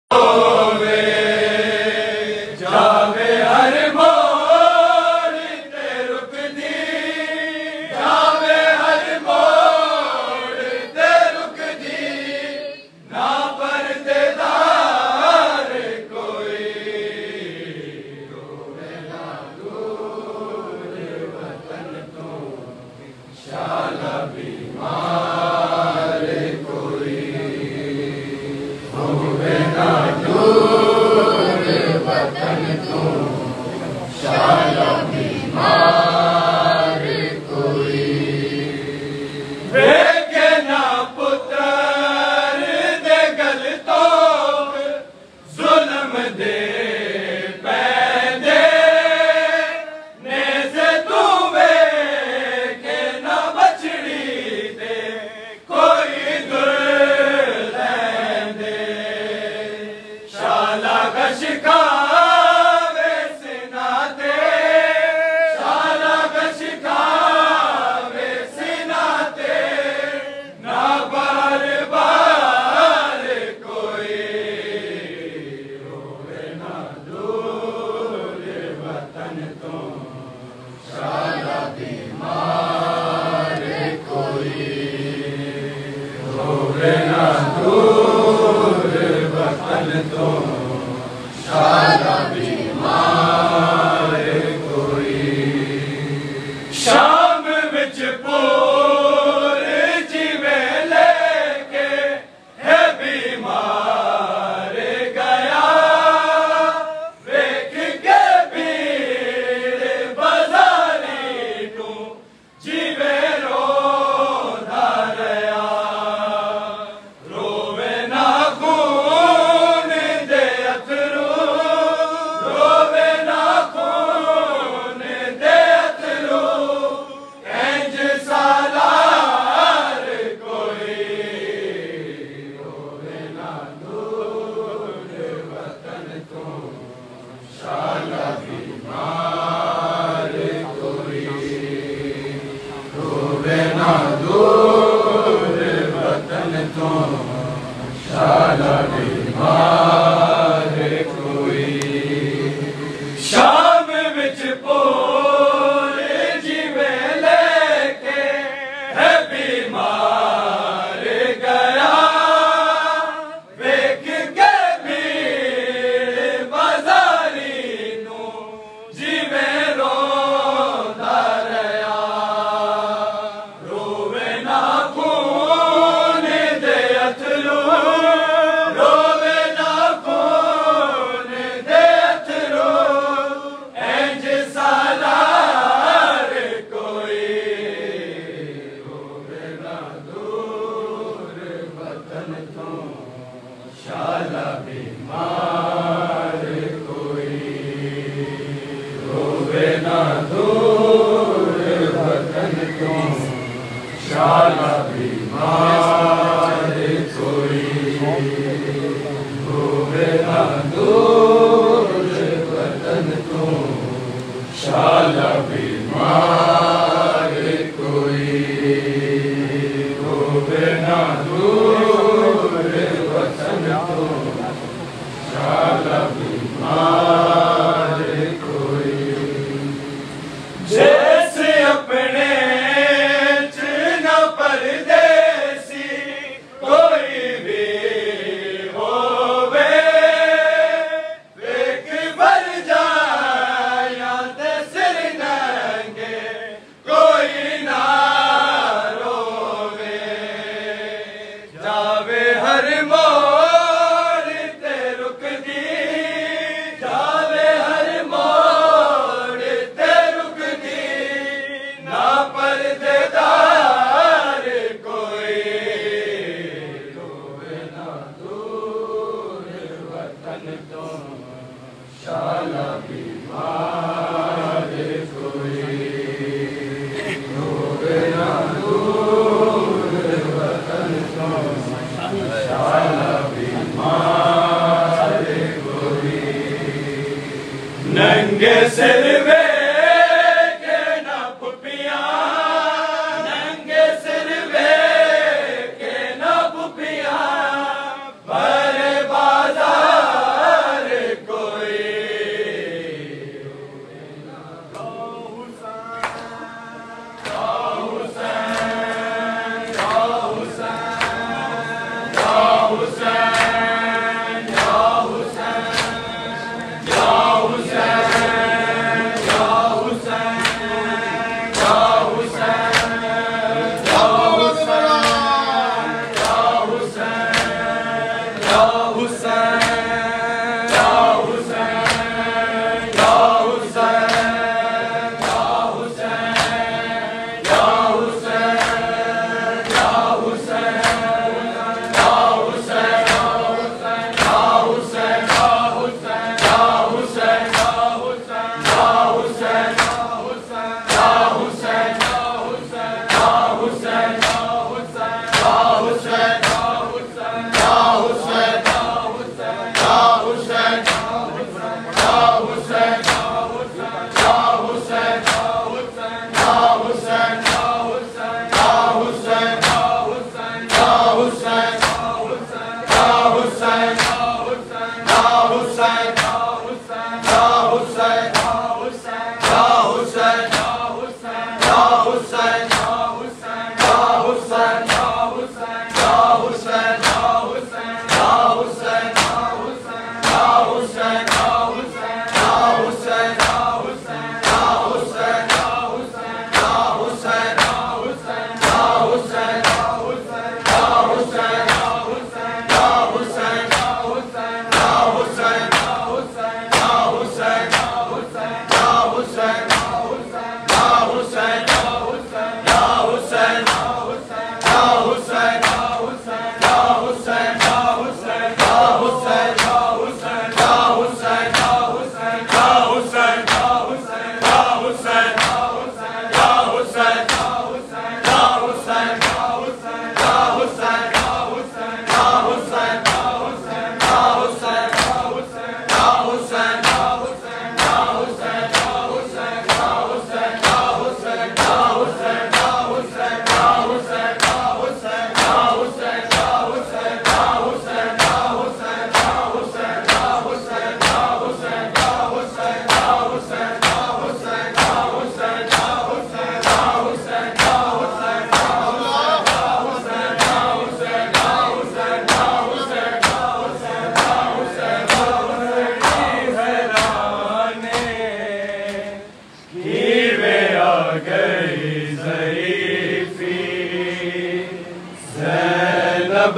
बाजार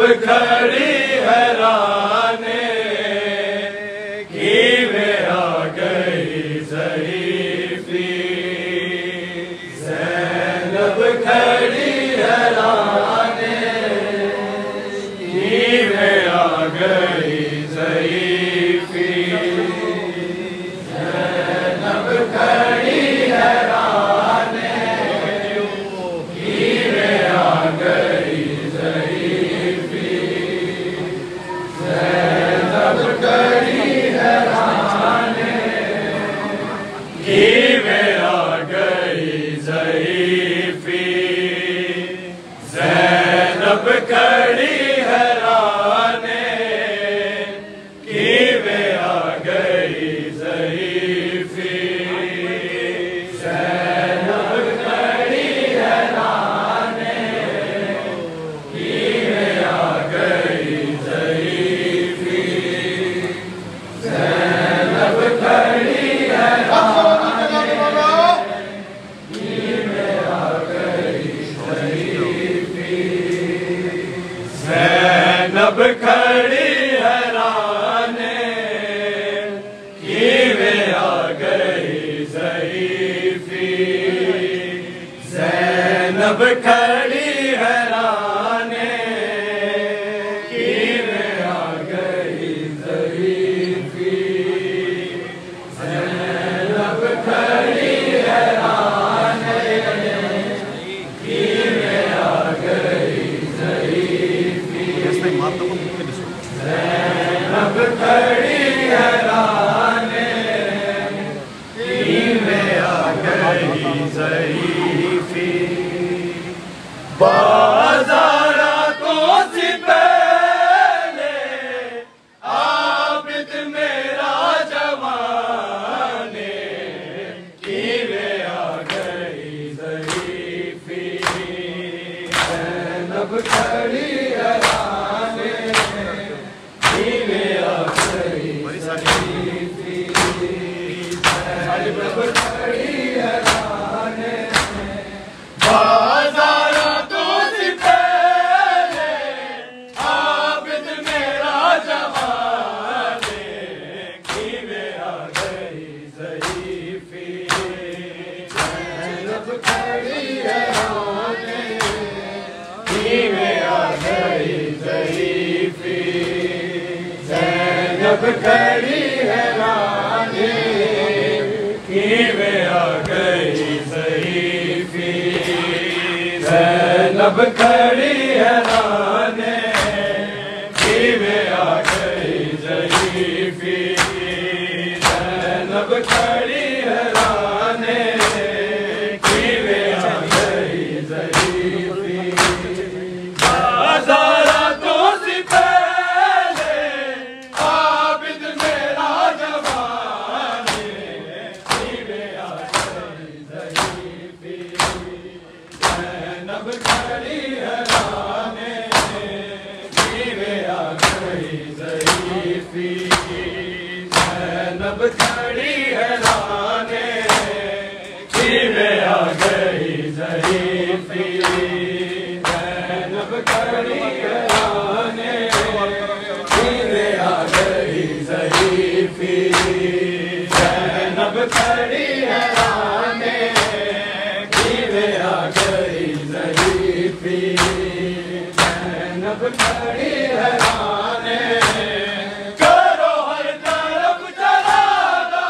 खड़ी हैराने की वे आ गई ज़रीफ़ी। ज़ैनब खड़ी हैराने की वे आ गई ज़रीफ़ी। ज़ैनब खड़ी हैराने की वे आ गई ज़रीफ़ी। ज़ैनब खड़ी हैराने की वे आ गई ज़रीफ़ी। ज़ैनब खड़ी हैराने की वे आ गई ज़रीफ़ी। ज़ैनब खड़ी हैराने की वे आ गई ज़रीफ़ी। ज़ैनब खड़ी हैराने की वे आ गई ज़रीफ़ी। ज़ैनब खड़ी हैराने की वे आ गई ज़रीफ़ी। ज़ैनब खड़ी हैराने की वे आ गई ज़रीफ़ी। ज़ैनब खड़ी हैराने की वे आ गई ज़रीफ़ी। ज़ैनब खड़ी हैराने की वे आ गई ज़रीफ़ी। बाज़ारातों से पहले आबिद मेरा जवाने की वे आ गई ज़रीफ़ी। ज़ैनब खड़ी हैराने की वे आ गई ज़रीफ़ी। ज़ैनब खड़ी हैराने बाज़ारातों से पहले आबिद मेरा जवाने की वे आ गई ज़रीफ़ी। ज़ैनब खड़ी हैराने की वे आ गई ज़रीफ़ी। ज़ैनब खड़ी हैराने की वे आ गई ज़रीफ़ी। ज़ैनब खड़ी हैराने की वे आ गई ज़रीफ़ी। ज़ैनब खड़ी हैराने की वे आ गई ज़रीफ़ी। बाज़ारातों से पहले आबिद मेरा जवाने की वे आ गई ज़रीफ़ी। ज़ैनब खड़ी हैराने की वे आ गई ज़रीफ़ी। ज़ैनब खड़ी हैराने की वे आ गई ज़रीफ़ी। ज़ैनब खड़ी हैराने की वे आ गई ज़रीफ़ी। ज़ैनब खड़ी हैराने की वे आ गई ज़रीफ़ी। ज़ैनब खड़ी हैराने करो हर तरफ चरागा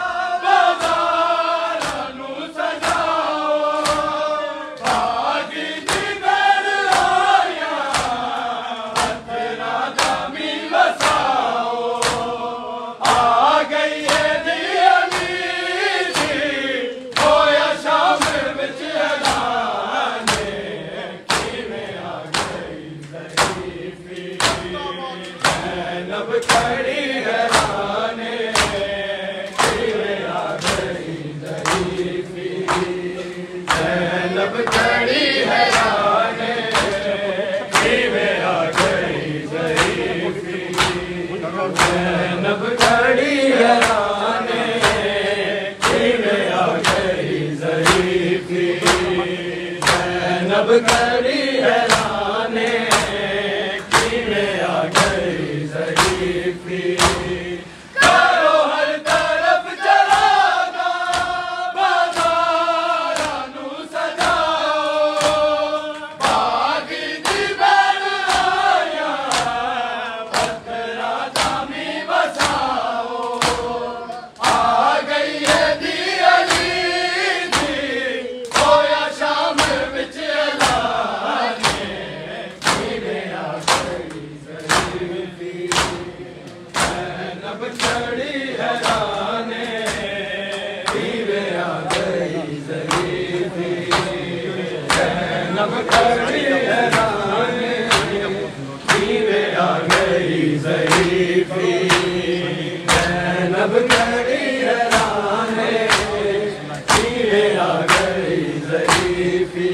बाज़ारां नूं सजाओ। भागी जिगर आया हथरा दामी वसाओ। आ गई है दियाली होया शामिल विच ऐलाने की वे आ गई ज़रीफ़ी। ज़ैनब खड़ी हैराने की वे आ गई ज़रीफ़ी। ज़ैनब खड़ी हैराने की वे आ गई ज़रीफ़ी। ज़ैनब खड़ी हैराने की वे आ गई ज़रीफ़ी। ज़ैनब खड़ी हैराने की जैनब चढ़ी हैराने पीवे आ गई ज़रीफ़ी जैनब चढ़ी हैराने पीवे आ गई ज़रीफ़ी जैनब चढ़ी हैराने पीवे आ गई ज़रीफ़ी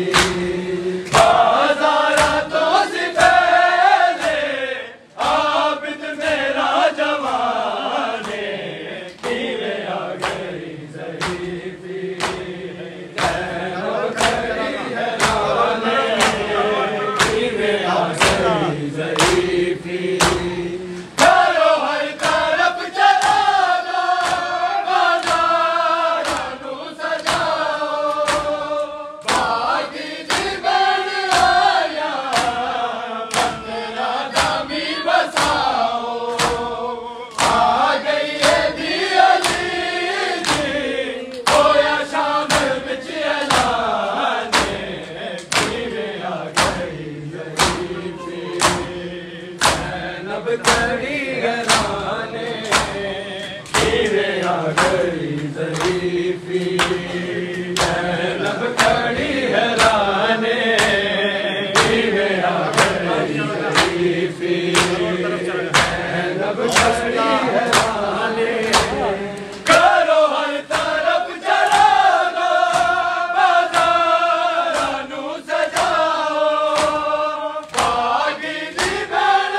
चढ़ी हैराने पीवे आ गई ज़रीफ़ी जैनब चढ़ी हैराने पीवे आ गई ज़रीफ़ी जैनब चढ़ी हैराने करो हर तरफ चला दो बाज़ारां नू सजाओ बागी दी बैण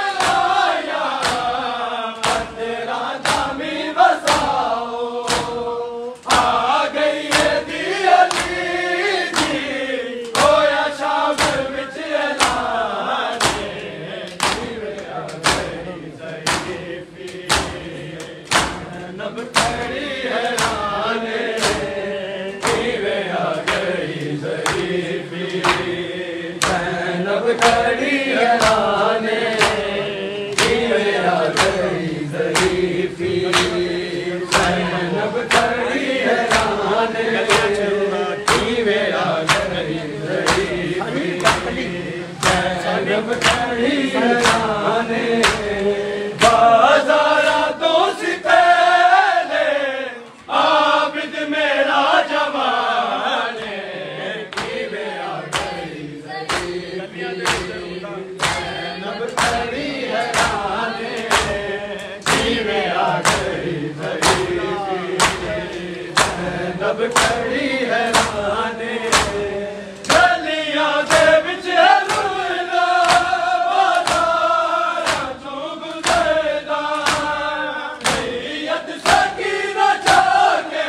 जैनब चढ़ी हैराने पीवे आ गई ज़रीफ़ी जैनब चढ़ी हैराने पीवे आ गई ज़रीफ़ी जैनब चढ़ी हैराने पीवे आ गई ज़रीफ़ी जैनब चढ़ी हैराने जैनब चढ़ी हैराने पीवे आ गई ज़रीफ़ी जैनब चढ़ी हैराने गलियां दे विच रुलदा बाज़ारां चों गुज़रदा नैयत सकीना जाके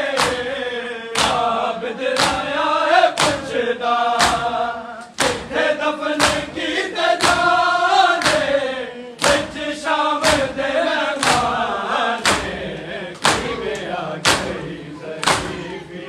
आबिद आया है पुछदा किथे दफन कीते जाने विच शाम दे मेहमाने पीवे आ गई ज़रीफ़ी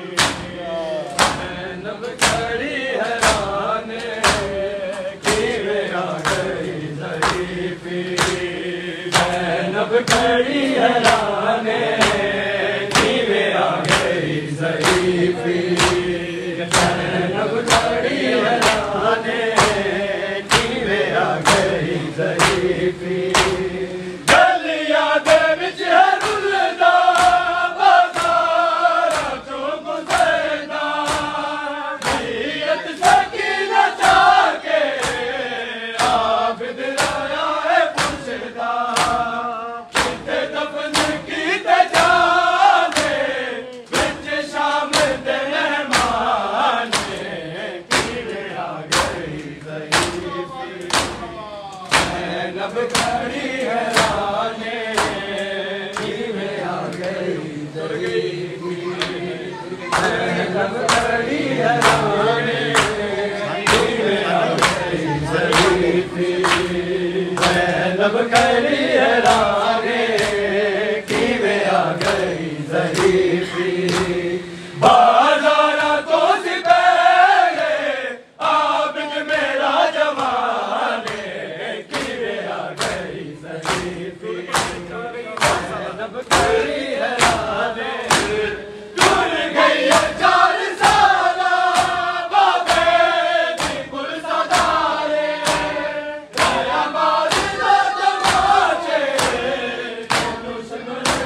जैनब चढ़ी हैराने पीवे आ गई ज़रीफ़ी जैनब चढ़ी हैराने पीवे आ गई ज़रीफ़ी जैनब चढ़ी हैराने पीवे आ गई ज़रीफ़ी गलियां दे विच रुलदा बाज़ारां चों गुज़रदा नैयत सकीना जाके आबिद आया है पुछदा किथे दफन कीते जाने विच शाम दे मेहमाने पीवे आ गई ज़रीफ़ी जैनब चढ़ी हैराने पीवे आ गई ज़रीफ़ी जैनब चढ़ी हैराने पीवे आ गई ज़रीफ़ी जैनब चढ़ी हैराने पीवे आ गई ज़रीफ़ी बाज़ारां तो सी पहले आबिद मेरा जवाने पीवे आ गई ज़रीफ़ी जैनब चढ़ी हैराने टूट गई है 4 साला बाबे दी गुलज़ारे कयामत दा तमाचे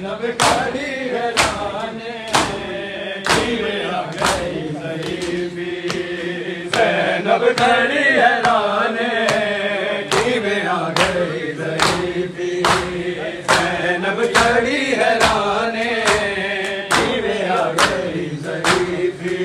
ज़ैनब खड़ी हैराने किवें आ गई ज़ईफ़ी ज़ैनब खड़ी हैराने किवें आ गई ज़ईफ़ी ज़ैनब खड़ी हैराने किवें आ गई ज़ईफ़ी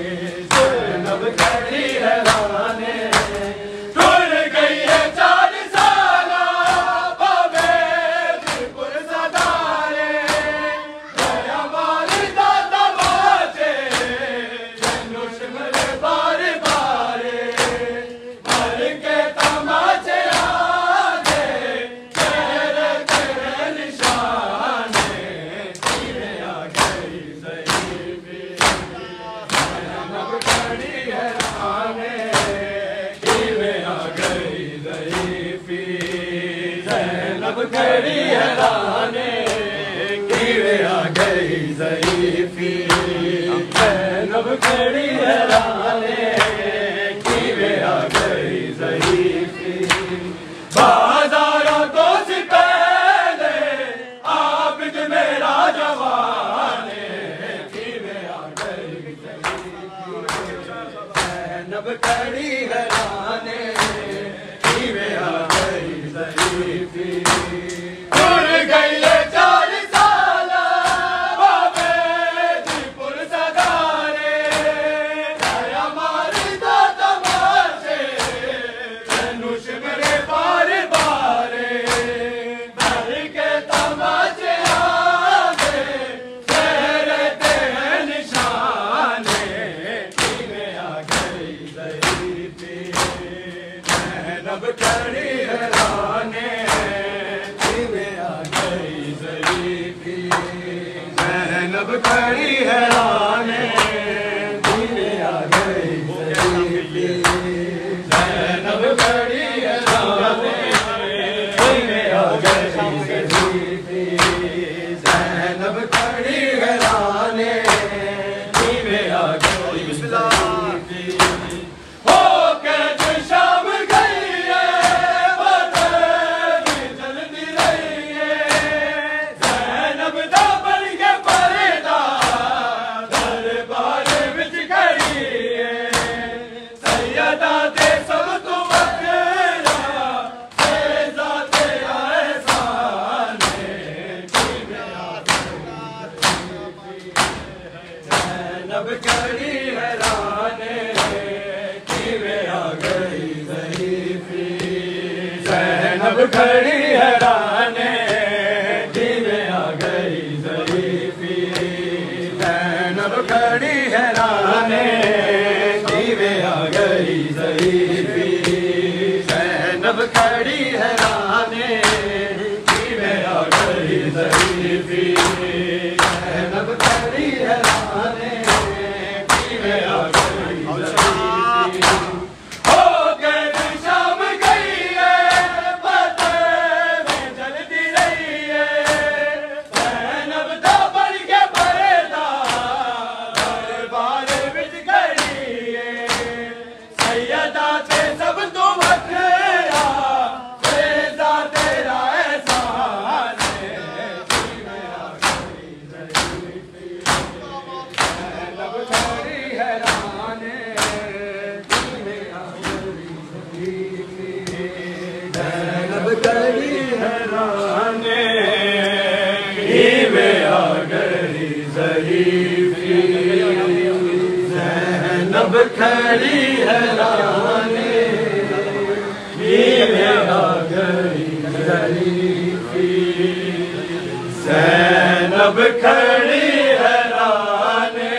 ज़ैनब खड़ी हैराने टुर गई है 4 साला बाबे दिलपुर सदारे दया वालिदा तमाचे धनुष मेरे बारे बारे मर के तमाचे आगे चेहरे तेरे निशाने किवें आ गई ज़ईफ़ी ज़ैनब खड़ी हैराने किवें आ गई ज़ईफ़ी ज़ैनब खड़ी हैराने किवें आ गई ज़ईफ़ी ज़ैनब खड़ी हैराने किवें आ गई ज़ईफ़ी बाज़ारों तो से पहले आबिद मेरा जवाने किवें आ गई ज़ईफ़ी ज़ैनब खड़ी हैराने किवें आ गई ज़ईफ़ी टुर गई है 4 साला बाबे दिलपुर सदारे दया वालिदा तमाचे धनुष मेरे बारे बारे मर के तमाचे आगे चेहरे तेरे निशाने किवें आ गई ज़ईफ़ी ज़ैनब खड़ी हैराने किवें आ गई ज़ईफ़ी ज़ैनब खड़ी हैराने किवें आ गई ज़ईफ़ी ज़ैनब खड़ी हैराने किवें आ गई ज़ईफ़ी ज़ैनब खड़ी हैराने किवें आ गई ज़ईफ़ी हो के जो शाम गई है बदली जल्दी रही है ज़ैनब दा बन के पर्दा दरबार विच खड़ी है सैयदा दे सब तो वखरा फैज़ा तेरा एहसान है किवें आ गई ज़ैनब खड़ी हैराने किवें आ गई ज़ईफ़ी ज़ैनब खड़ी हैराने किवें आ गई ज़ईफ़ी ज़ैनब खड़ी हैराने किवें आ गई ज़ईफ़ी ज़ैनब खड़ी हैराने किवें आ गई ज़ईफ़ी ज़ैनब खड़ी हैराने किवें आ गई ज़ईफ़ी हो गए शाम गई है बदली जल्दी रही है ज़ैनब दा बन के पर्दा दरबार विच खड़ी है सैयदा ते सब तो वखरा फैज़ा तेरा एहसान है किवें आ गई ज़ईफ़ी ज़ैनब खड़ी हैराने किवें आ गई ज़ईफ़ी ज़ैनब खड़ी हैराने किवें आ गई ज़ईफ़ी ज़ैनब खड़ी हैराने किवें आ गई ज़ईफ़ी ज़ैनब खड़ी हैराने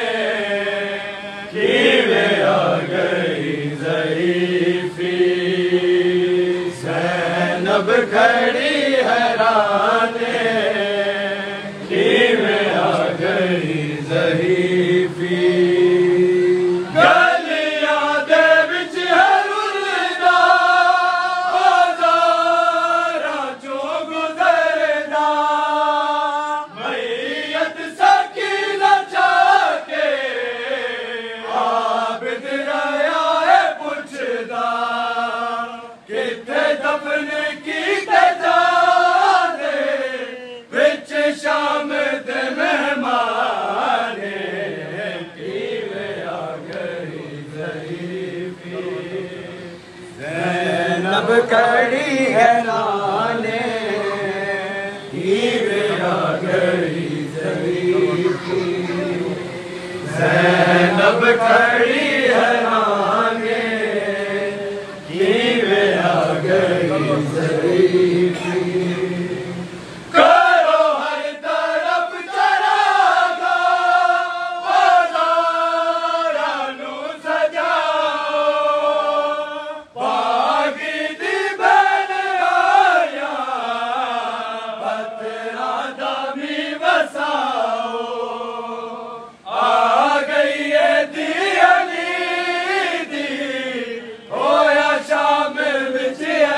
किवें आ गई ज़ईफ़ी ज़ैनब खड़ी हैराने किवें आ गई ज़ईफ़ी गलियां दे विच है रुलदा बाज़ारां चों गुज़रदा मैयत सकीना चाके आबिद रहा है पुछदा किथे दफन कीते जा खड़ी है लाने हीरे आ गई ज़रीफ़ी ज़ैनब खड़ी है लाने हीरे आ गई ज़रीफ़ी करो हर तरफ चरागा बाज़ारानू सजाओ बागी दी बन आया बतरा दामी बसाओ आ गई है दी अली दी होया शामिल बिच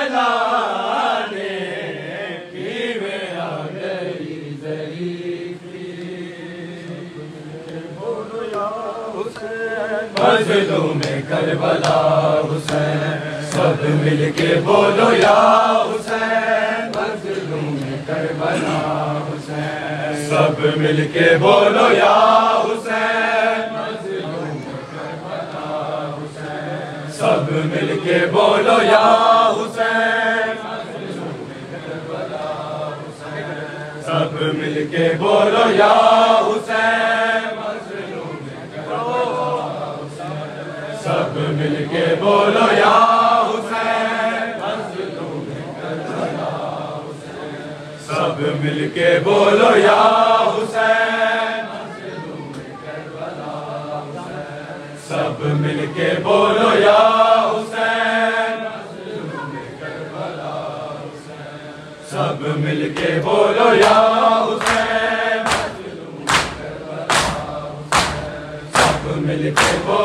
ऐलाने कीवे आ गई ज़रीफ़ी बोलो या हुसैन मज़लूम करबला हुसैन सब मिलके बोलो या हुसैन मज़लूम करबला हुसैन सब मिलके बोलो या हुसैन मज़लूम करबला हुसैन सब मिलके बोलो या हुसैन सब मिलके बोलो या हुसैन सब मिलके बोलो या हुसैन सब मिलके बोलो या हुसैन सब मिलके बोलो या हुसैन सब मिलके बोलो या हुसैन सब मिलके बोलो